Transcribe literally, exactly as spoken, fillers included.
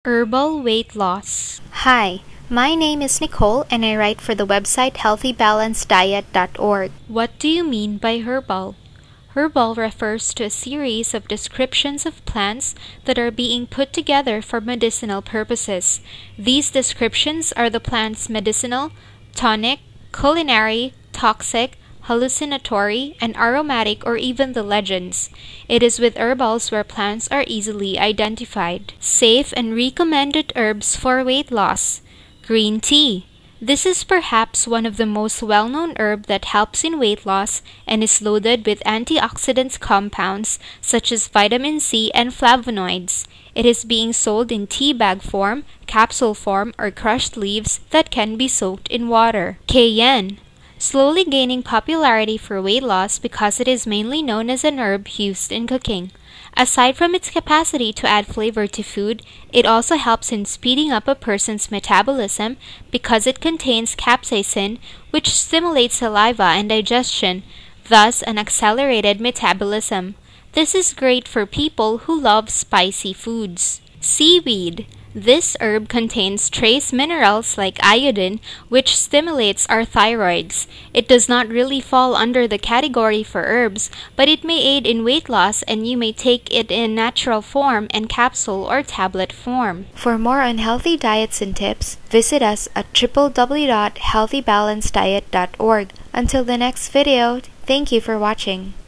Herbal weight loss. Hi, my name is Nicole and I write for the website healthy balanced diet dot org. What do you mean by herbal? Herbal refers to a series of descriptions of plants that are being put together for medicinal purposes. These descriptions are the plant's medicinal, tonic, culinary, toxic, hallucinatory, and aromatic, or even the legends. It is with herbals where plants are easily identified. Safe and recommended herbs for weight loss. Green tea. This is perhaps one of the most well-known herb that helps in weight loss and is loaded with antioxidants compounds such as vitamin C and flavonoids. It is being sold in tea bag form, capsule form, or crushed leaves that can be soaked in water. Cayenne. Slowly gaining popularity for weight loss because it is mainly known as an herb used in cooking. Aside from its capacity to add flavor to food, it also helps in speeding up a person's metabolism because it contains capsaicin, which stimulates saliva and digestion, thus an accelerated metabolism. This is great for people who love spicy foods. Seaweed. This herb contains trace minerals like iodine, which stimulates our thyroids. It does not really fall under the category for herbs, but it may aid in weight loss and you may take it in natural form and capsule or tablet form. For more unhealthy diets and tips, visit us at w w w dot healthy balanced diet dot org. Until the next video, thank you for watching.